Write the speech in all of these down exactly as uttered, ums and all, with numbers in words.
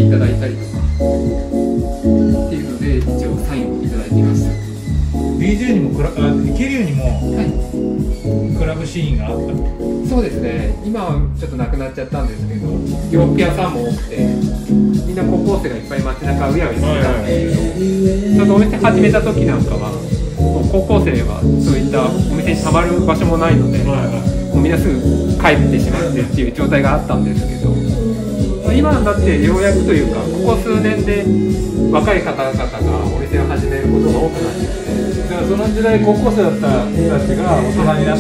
いただいたりとかっていうので一応サインをいただいていました。 ビージェー にもクラ、桐生にもはい、 クラブシーンがあった。 そうですね、今はちょっとなくなっちゃったんですけど、洋服屋さんも多くて、みんな高校生がいっぱい街中うやうやしてたんですけど、ちょっとお店始めた時なんかは、高校生はそういったお店にたまる場所もないので、もうみんなすぐ帰ってしまってっていう状態があったんですけど、今だってようやくというか、ここ数年で若い方々がお店を始めることが多くなってきて、 だからその時代高校生だった人たちが大人になって、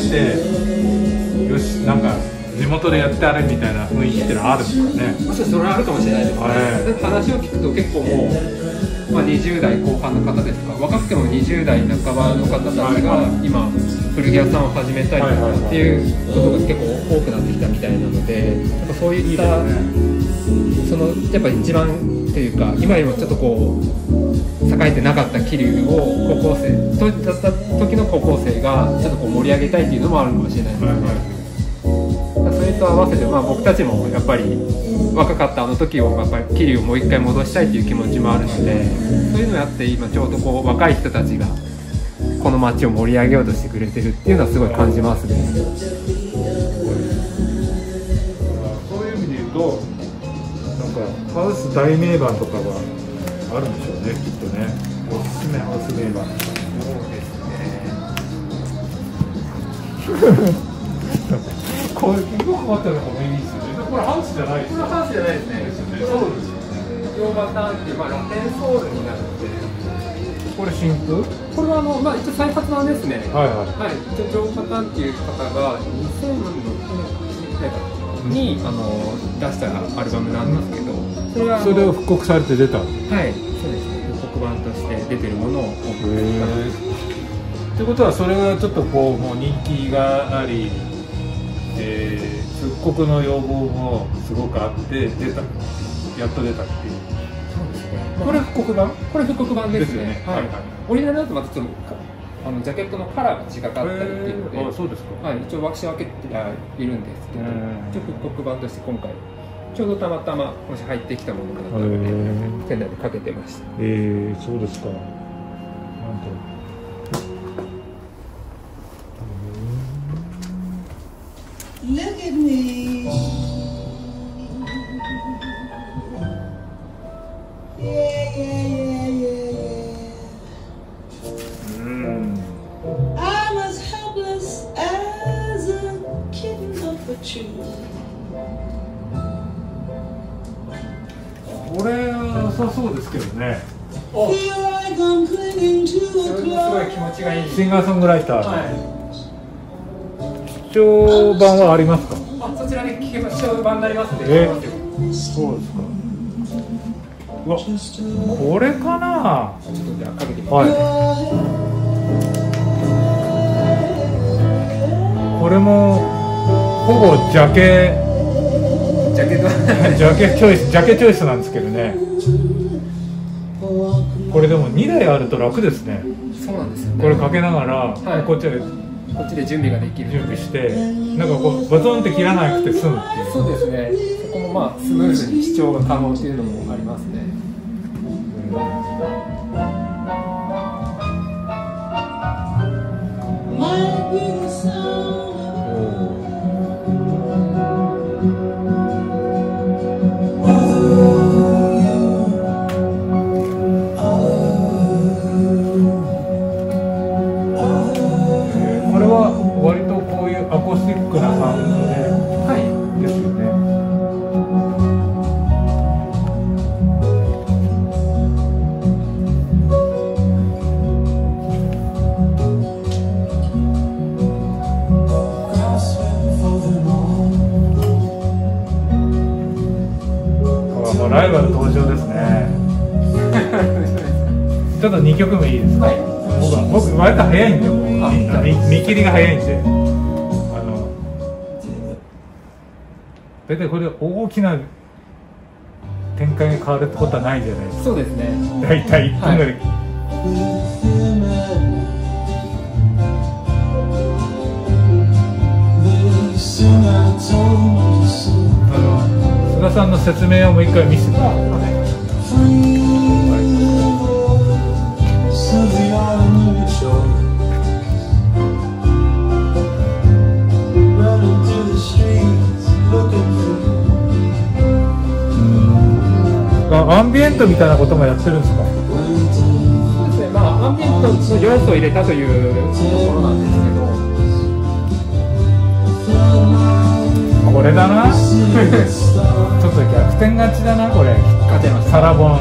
よし、なんか地元でやってあれみたいな雰囲気ってのはあるんですかね。 もしそれはあるかもしれないですね。話を聞くと結構もう、まあ、にじゅう代後半の方ですとか、若くてもにじゅう代半ばの方たちが今古着屋さんを始めたりとかっていうことが結構多くなってきたみたいなので、やっぱそういったそのやっぱ一番というか、今よりもちょっとこう栄えてなかった桐生を高校生とだった時の高校生がちょっとこう盛り上げたいっていうのもあるかもしれないですね。それと合わせて、まあ、僕たちもやっぱり若かったあの時をやっぱり桐生をもう一回戻したいという気持ちもあるので、そういうのをやって今ちょうどこう若い人たちがこの街を盛り上げようとしてくれてるっていうのはすごい感じますね。 そういう意味で言うと、なんかハウス大名盤とかはあるんでしょうね、きっとね。おすすめハウス名盤。そうですね。これ結構困ったのがいいですよね。これハウスじゃないです。 これハウスじゃないですね。 そうですよね。 洋パターンっていう、まあ、ラテンソールになって、 これ新風？ これはあの、まあ、一応再発なんですね。 はいはい。 はい、一応ジョーパターンっていう方がにせんろくねんにあの出したアルバムなんですけど、それはそれを復刻されて出た。はい、 そうですね。復刻版として出てるものを送ってということは、それがちょっとこうもう人気があり、えー、復刻の要望もすごくあって出た、やっと出たっていう。 そうですね。 これ復刻版？ これ復刻版ですね。 ですよね。はいはい。 オリジナルだとまたちょっとあのジャケットのカラーが違かったりっていうので、 あ、そうですか。 はい、一応仕分けてはいるんですけど、一応復刻版として今回ちょうどたまたまもし入ってきたものだったので店内でかけてました。 えー、そうですか。なんと。 Look at me. Yeah, yeah, yeah, yeah, yeah. Mm. I'm as helpless as a kitten up a tree. これは良さそうですけどね。 Feel like I'm clinging to す a ごい cloud. 気持ちがいい。 シンガーソングライター。 はい。 視聴版はありますか？ あ、そちらで聞けば視聴版になりますので。 え、そうですか。うわ、これかな。 ちょっとじゃあかけてみます。 はい。これもほぼジャケジャケットジャケチョイスジャケチョイスなんですけどね。これでもにだいあると楽ですね。 そうなんですよね。 これかけながら、 はい、 こっちでこっちで準備ができる。 準備して、なんかこうバトンって切らなくて済むっていう。 そうですね。そこもまあスムーズに視聴が可能っていうのもありますね。 これは割とこういうアコースティックなサウンドで、 はい、 ですよね。もうライバル登場ですね。ちょっとにきょくめいいですか？はい、僕は僕割と早いんで、見切りが早いんで、あの大体これで大きな展開が変わるってことはないじゃないですか。 そうですね。 大体いっぷんぐらい。はい、あの菅さんの説明をもう一回見せて。 ビエントみたいなこともやってるんですか？ そうですね、まあアンビエントの要素を入れたというところなんですけど、 これだなちょっと逆転勝ちだな、これ。 勝てました。 サラボンはい、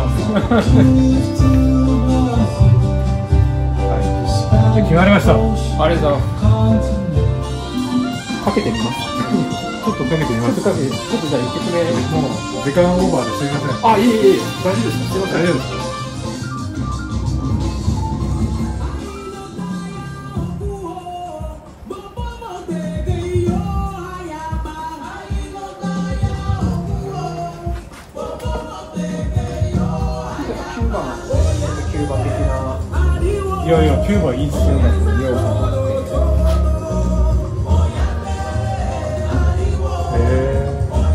決まりました。 あれだ、かけてみます。 ちょっとかけてみます。 ちょっとじゃあいっきょくめ、 もう時間オーバーですいません。 あ、いいいいいい、大丈夫ですか？すいません。 大丈夫です。いやいや、キューバいいですよ。へえ。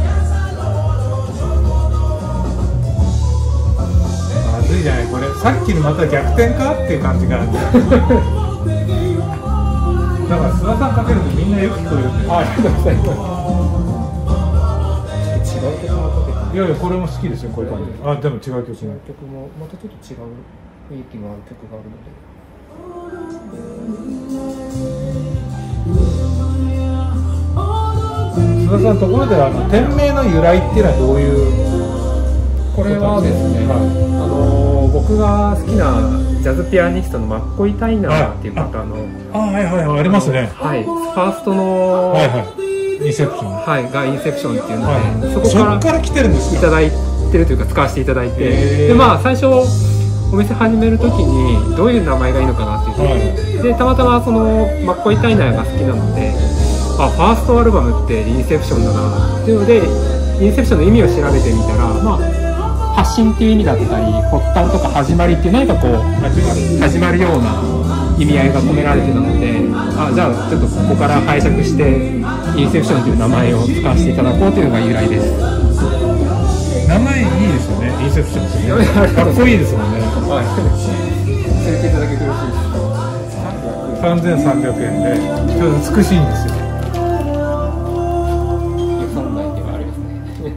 まずいじゃないこれ。さっきのまた逆転かっていう感じがある。だから須田さんかけるとみんなよく聞こえるんだよ。 ありがとうございます。違う曲もかけて。 いやいや、これも好きですよ、こういう感じ。あ、でも違う曲も。 曲もまたちょっと違う雰囲気のある曲があるので。 須田さん、ところであの店名の由来っていうのはどういう？ これはですね、 はい、 あの僕が好きなジャズピアニストのマッコイ・タイナーっていう方の、 あ、はいはいはい、ありますね。 はい、ファーストの、 はいはい、インセプション、 はい、がインセプションっていうので、 はい、 そこからそこから来てるんですか？ いただいてるというか使わせていただいて、 でまあ最初お店始めるときにどういう名前がいいのかなっていうと、はい、でたまたまそのマッコイ・タイナーが好きなので、あ、ファーストアルバムってインセプションだなっていうので、インセプションの意味を調べてみたら、まあ発信っていう意味だったり、発端とか始まりっていう何かこう始まるような意味合いが込められてたので、あ、じゃあちょっとここから拝借してインセプションという名前を使わせていただこうというのが由来です。 名前いいですよね、インセプションですね。かっこいいですもんね。 はい。連れていただけてよろしいですか？ さんぜんさんびゃくえんで、ちょっと美しいんですよ。 予算内ではありますね。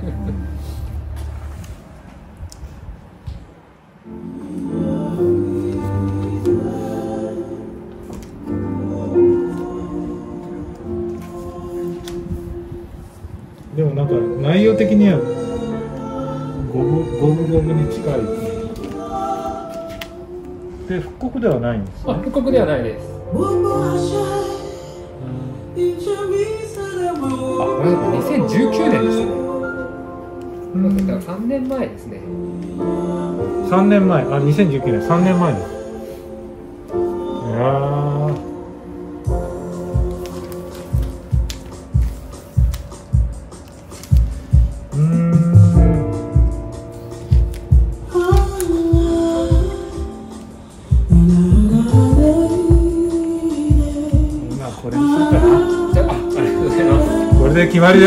でもなんか内容的には五分五分五分に近いで、復刻ではないんです、ね、 あ、復刻ではないです。あ、にせんじゅうきゅうねんですね。だからさんねんまえですね。 さんねんまえ、あ、にせんじゅうきゅうねん、さんねんまえです。いやー、うーん、今これにするかな。 じゃあ、あ、ありがとうございます。 これで決まりです。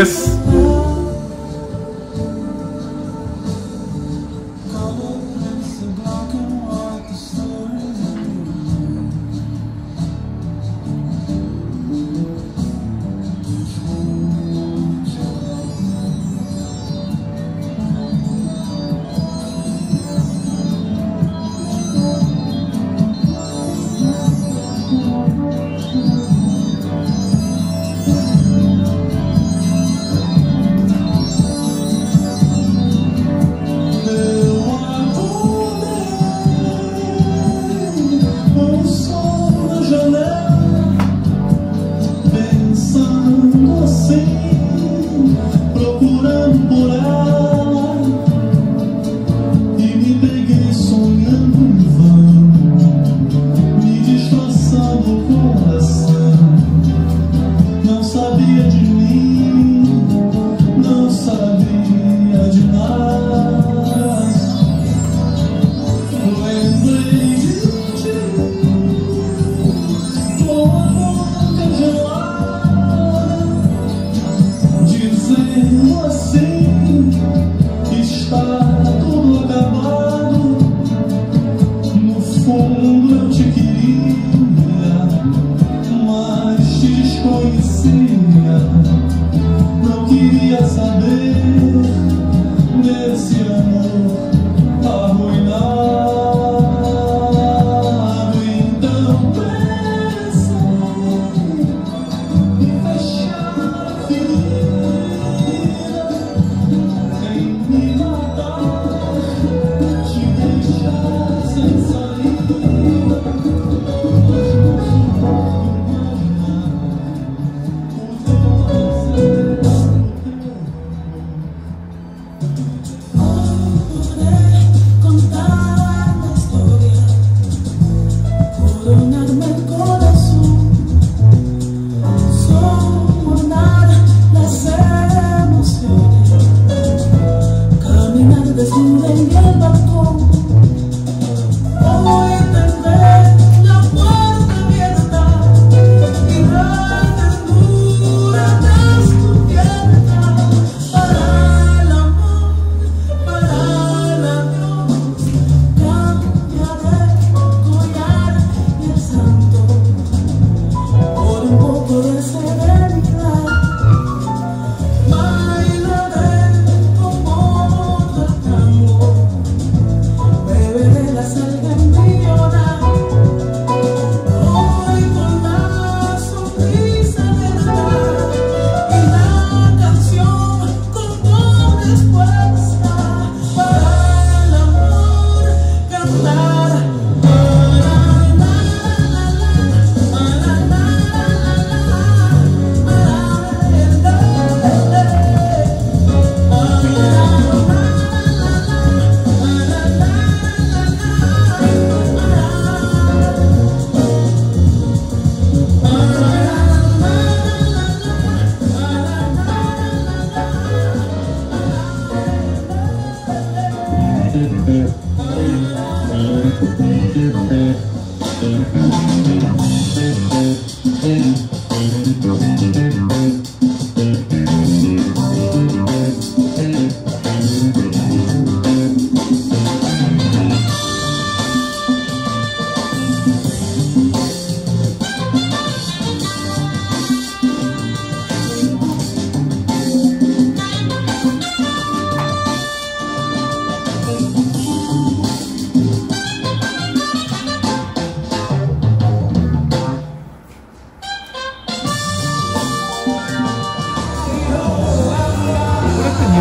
Não queria saber desse amor.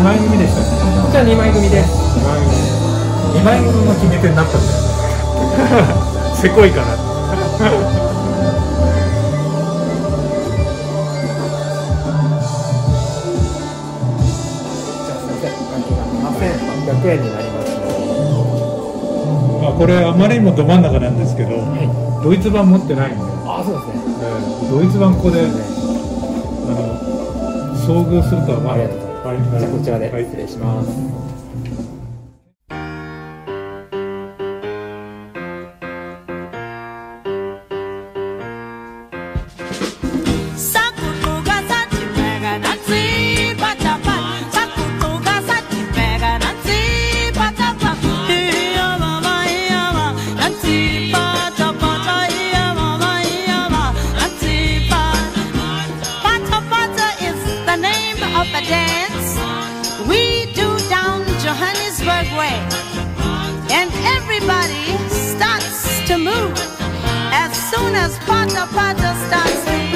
まい組でしたね。 こちらにまい組です。 にまい組。にまい組の決め手になったんだよね。せこいから。 ななせんはっぴゃくえんになりますね。 あ、これあまりにもど真ん中なんですけど、はい、ドイツ版持ってないんで。 あ、そうですね。 ドイツ版ここで、ね、あの遭遇するとはまだ。 はい、じゃあこちらで失礼します。 And everybody starts to move as soon as Pata Pata starts to